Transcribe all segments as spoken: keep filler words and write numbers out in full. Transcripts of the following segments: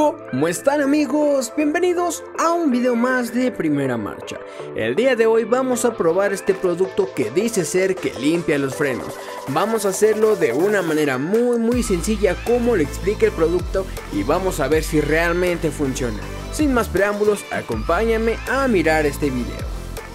¿Cómo están, amigos? Bienvenidos a un video más de Primera Marcha. El día de hoy vamos a probar este producto que dice ser que limpia los frenos. Vamos a hacerlo de una manera muy muy sencilla como le explica el producto y vamos a ver si realmente funciona. Sin más preámbulos, acompáñame a mirar este video.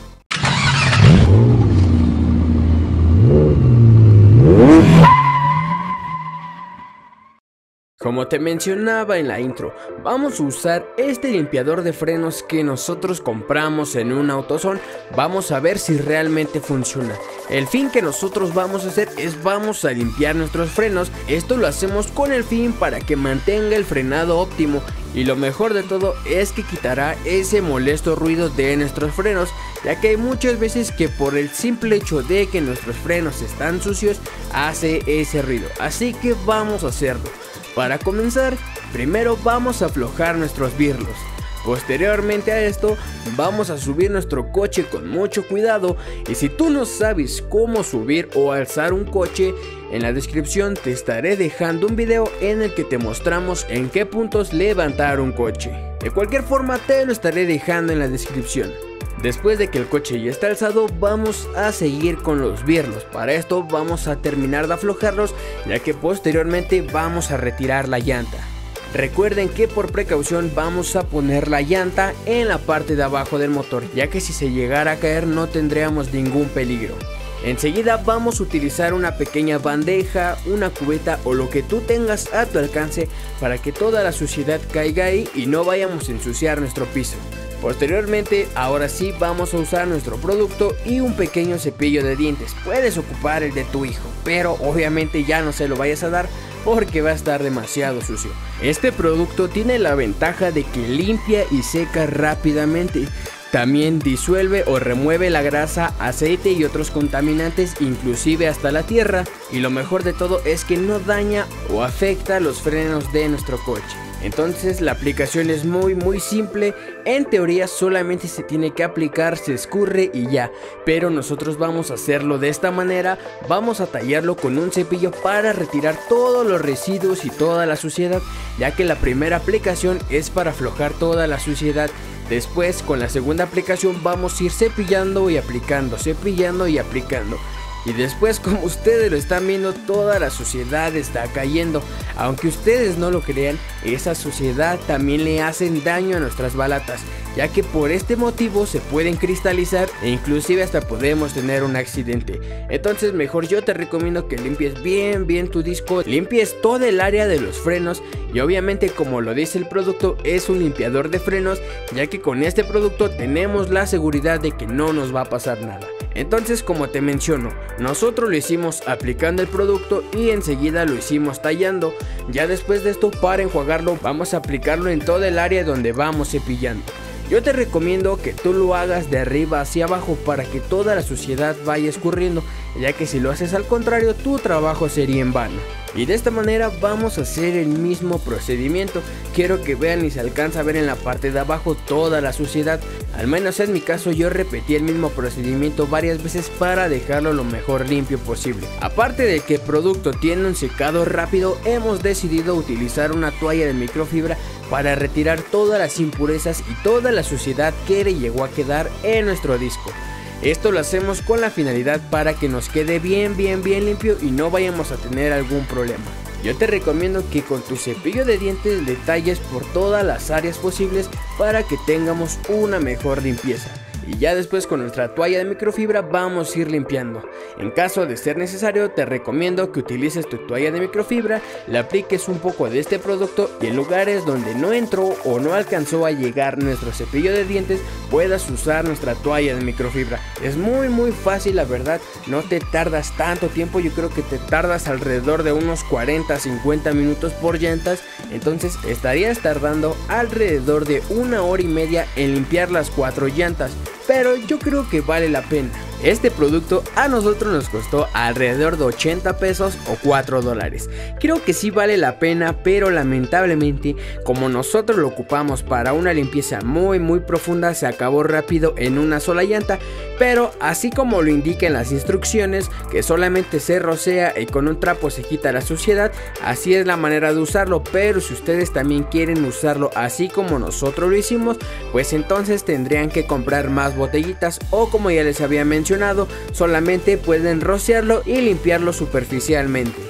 Como te mencionaba en la intro, vamos a usar este limpiador de frenos que nosotros compramos en un AutoZone. Vamos a ver si realmente funciona. El fin que nosotros vamos a hacer es vamos a limpiar nuestros frenos. Esto lo hacemos con el fin para que mantenga el frenado óptimo. Y lo mejor de todo es que quitará ese molesto ruido de nuestros frenos, ya que hay muchas veces que por el simple hecho de que nuestros frenos están sucios hace ese ruido. Así que vamos a hacerlo. Para comenzar, primero vamos a aflojar nuestros birlos. Posteriormente a esto, vamos a subir nuestro coche con mucho cuidado. Y si tú no sabes cómo subir o alzar un coche, en la descripción te estaré dejando un video en el que te mostramos en qué puntos levantar un coche. De cualquier forma te lo estaré dejando en la descripción. Después de que el coche ya está alzado, vamos a seguir con los birlos. Para esto vamos a terminar de aflojarlos, ya que posteriormente vamos a retirar la llanta. Recuerden que por precaución vamos a poner la llanta en la parte de abajo del motor, ya que si se llegara a caer no tendríamos ningún peligro. Enseguida vamos a utilizar una pequeña bandeja, una cubeta o lo que tú tengas a tu alcance para que toda la suciedad caiga ahí y no vayamos a ensuciar nuestro piso. Posteriormente, ahora sí vamos a usar nuestro producto y un pequeño cepillo de dientes. Puedes ocupar el de tu hijo, pero obviamente ya no se lo vayas a dar porque va a estar demasiado sucio. Este producto tiene la ventaja de que limpia y seca rápidamente. También disuelve o remueve la grasa, aceite y otros contaminantes, inclusive hasta la tierra. Y lo mejor de todo es que no daña o afecta los frenos de nuestro coche. Entonces la aplicación es muy muy simple. En teoría solamente se tiene que aplicar, se escurre y ya. Pero nosotros vamos a hacerlo de esta manera. Vamos a tallarlo con un cepillo para retirar todos los residuos y toda la suciedad, ya que la primera aplicación es para aflojar toda la suciedad. Después, con la segunda aplicación vamos a ir cepillando y aplicando, cepillando y aplicando. Y después, como ustedes lo están viendo, toda la suciedad está cayendo. Aunque ustedes no lo crean, esa suciedad también le hacen daño a nuestras balatas, ya que por este motivo se pueden cristalizar e inclusive hasta podemos tener un accidente. Entonces mejor yo te recomiendo que limpies bien bien tu disco, limpies todo el área de los frenos. Y obviamente, como lo dice el producto, es un limpiador de frenos, ya que con este producto tenemos la seguridad de que no nos va a pasar nada. Entonces, como te menciono, nosotros lo hicimos aplicando el producto y enseguida lo hicimos tallando. Ya después de esto, para enjuagarlo vamos a aplicarlo en todo el área donde vamos cepillando. Yo te recomiendo que tú lo hagas de arriba hacia abajo para que toda la suciedad vaya escurriendo, ya que si lo haces al contrario tu trabajo sería en vano. Y de esta manera vamos a hacer el mismo procedimiento. Quiero que vean y se alcanza a ver en la parte de abajo toda la suciedad. Al menos en mi caso yo repetí el mismo procedimiento varias veces para dejarlo lo mejor limpio posible. Aparte de que el producto tiene un secado rápido, hemos decidido utilizar una toalla de microfibra para retirar todas las impurezas y toda la suciedad que le llegó a quedar en nuestro disco. Esto lo hacemos con la finalidad para que nos quede bien bien bien limpio y no vayamos a tener algún problema. Yo te recomiendo que con tu cepillo de dientes le talles por todas las áreas posibles para que tengamos una mejor limpieza. Y ya después con nuestra toalla de microfibra vamos a ir limpiando. En caso de ser necesario te recomiendo que utilices tu toalla de microfibra, le apliques un poco de este producto y en lugares donde no entró o no alcanzó a llegar nuestro cepillo de dientes puedas usar nuestra toalla de microfibra. Es muy muy fácil, la verdad, no te tardas tanto tiempo. Yo creo que te tardas alrededor de unos cuarenta a cincuenta minutos por llantas. Entonces estarías tardando alrededor de una hora y media en limpiar las cuatro llantas, pero yo creo que vale la pena. Este producto a nosotros nos costó alrededor de ochenta pesos o cuatro dólares. Creo que sí vale la pena, pero lamentablemente como nosotros lo ocupamos para una limpieza muy muy profunda, se acabó rápido en una sola llanta. Pero así como lo indican las instrucciones, que solamente se rocea y con un trapo se quita la suciedad, así es la manera de usarlo. Pero si ustedes también quieren usarlo así como nosotros lo hicimos, pues entonces tendrían que comprar más botellitas, o como ya les había mencionado, solamente pueden rociarlo y limpiarlo superficialmente.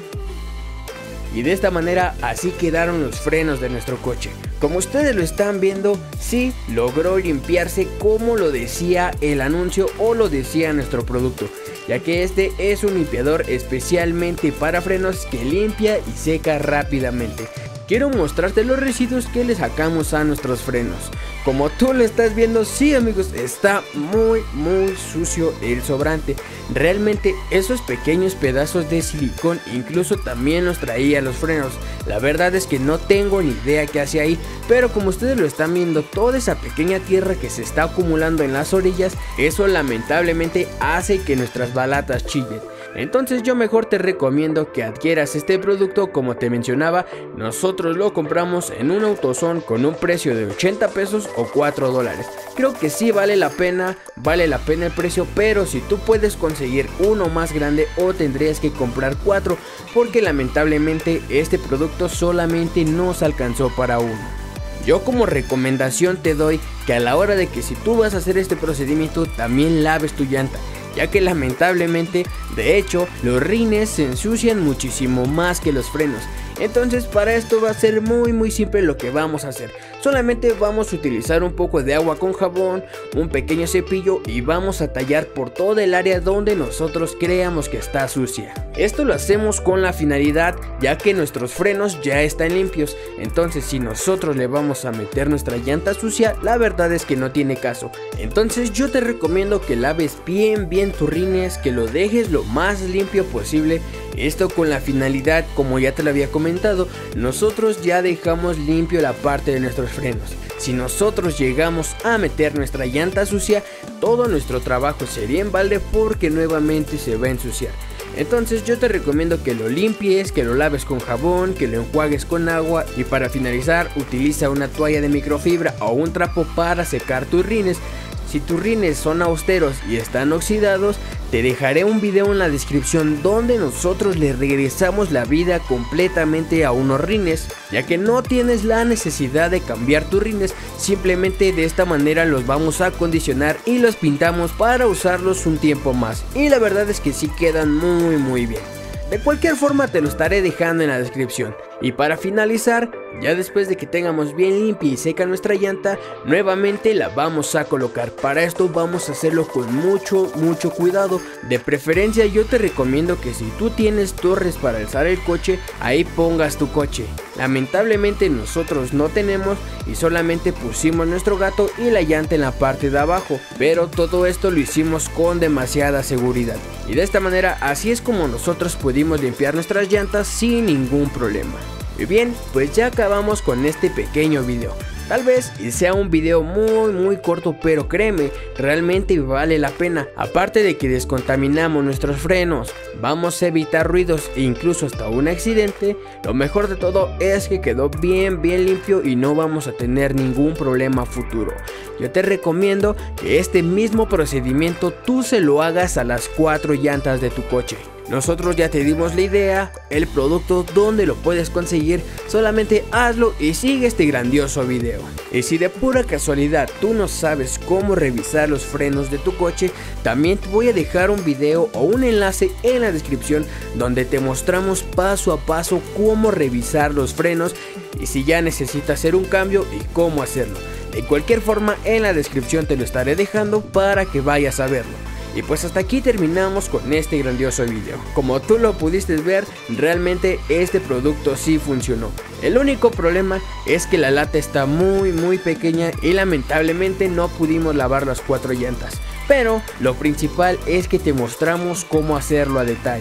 Y de esta manera así quedaron los frenos de nuestro coche. Como ustedes lo están viendo, sí logró limpiarse como lo decía el anuncio o lo decía nuestro producto, ya que este es un limpiador especialmente para frenos que limpia y seca rápidamente. Quiero mostrarte los residuos que le sacamos a nuestros frenos. Como tú lo estás viendo, sí amigos, está muy muy sucio el sobrante. Realmente esos pequeños pedazos de silicón incluso también los traía los frenos. La verdad es que no tengo ni idea qué hace ahí, pero como ustedes lo están viendo, toda esa pequeña tierra que se está acumulando en las orillas, eso lamentablemente hace que nuestras balatas chillen. Entonces yo mejor te recomiendo que adquieras este producto. Como te mencionaba, nosotros lo compramos en un AutoZone con un precio de ochenta pesos o cuatro dólares. Creo que sí vale la pena, vale la pena el precio, pero si tú puedes conseguir uno más grande o tendrías que comprar cuatro, porque lamentablemente este producto solamente nos alcanzó para uno. Yo como recomendación te doy que a la hora de que si tú vas a hacer este procedimiento también laves tu llanta, ya que lamentablemente, de hecho, los rines se ensucian muchísimo más que los frenos. Entonces para esto va a ser muy muy simple lo que vamos a hacer. Solamente vamos a utilizar un poco de agua con jabón, un pequeño cepillo y vamos a tallar por toda el área donde nosotros creamos que está sucia. Esto lo hacemos con la finalidad, ya que nuestros frenos ya están limpios. Entonces si nosotros le vamos a meter nuestra llanta sucia, la verdad es que no tiene caso. Entonces yo te recomiendo que laves bien bien tus rines, que lo dejes lo más limpio posible. Esto con la finalidad, como ya te lo había comentado, nosotros ya dejamos limpio la parte de nuestros frenos. Si nosotros llegamos a meter nuestra llanta sucia, todo nuestro trabajo sería en balde porque nuevamente se va a ensuciar. Entonces yo te recomiendo que lo limpies, que lo laves con jabón, que lo enjuagues con agua y para finalizar utiliza una toalla de microfibra o un trapo para secar tus rines. Si tus rines son austeros y están oxidados, te dejaré un video en la descripción donde nosotros le regresamos la vida completamente a unos rines, ya que no tienes la necesidad de cambiar tus rines, simplemente de esta manera los vamos a acondicionar y los pintamos para usarlos un tiempo más, y la verdad es que sí quedan muy muy bien. De cualquier forma te lo estaré dejando en la descripción. Y para finalizar, ya después de que tengamos bien limpia y seca nuestra llanta, nuevamente la vamos a colocar. Para esto vamos a hacerlo con mucho mucho cuidado. De preferencia yo te recomiendo que si tú tienes torres para alzar el coche, ahí pongas tu coche. Lamentablemente nosotros no tenemos y solamente pusimos nuestro gato y la llanta en la parte de abajo, pero todo esto lo hicimos con demasiada seguridad. Y de esta manera así es como nosotros pudimos limpiar nuestras llantas sin ningún problema. Y bien, pues ya acabamos con este pequeño video. Tal vez sea un video muy muy corto, pero créeme, realmente vale la pena. Aparte de que descontaminamos nuestros frenos, vamos a evitar ruidos e incluso hasta un accidente, lo mejor de todo es que quedó bien bien limpio y no vamos a tener ningún problema futuro. Yo te recomiendo que este mismo procedimiento tú se lo hagas a las cuatro llantas de tu coche. Nosotros ya te dimos la idea, el producto, dónde lo puedes conseguir, solamente hazlo y sigue este grandioso video. Y si de pura casualidad tú no sabes cómo revisar los frenos de tu coche, también te voy a dejar un video o un enlace en la descripción donde te mostramos paso a paso cómo revisar los frenos y si ya necesitas hacer un cambio y cómo hacerlo. De cualquier forma en la descripción te lo estaré dejando para que vayas a verlo. Y pues hasta aquí terminamos con este grandioso video. Como tú lo pudiste ver, realmente este producto sí funcionó. El único problema es que la lata está muy muy pequeña y lamentablemente no pudimos lavar las cuatro llantas. Pero lo principal es que te mostramos cómo hacerlo a detalle.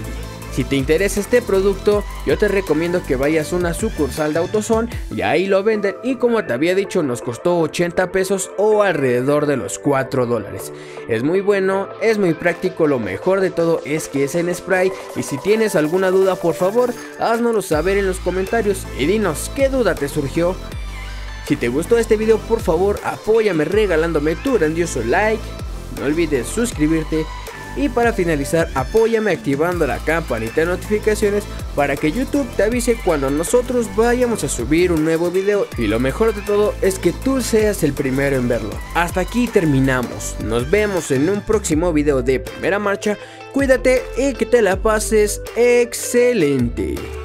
Si te interesa este producto, yo te recomiendo que vayas a una sucursal de AutoZone y ahí lo venden, y como te había dicho nos costó ochenta pesos o alrededor de los cuatro dólares. Es muy bueno, es muy práctico, lo mejor de todo es que es en spray, y si tienes alguna duda por favor haznoslo saber en los comentarios y dinos qué duda te surgió. Si te gustó este video por favor apóyame regalándome tu grandioso like, no olvides suscribirte y para finalizar apóyame activando la campanita de notificaciones para que YouTube te avise cuando nosotros vayamos a subir un nuevo video, y lo mejor de todo es que tú seas el primero en verlo. Hasta aquí terminamos, nos vemos en un próximo video de Primera Marcha, cuídate y que te la pases excelente.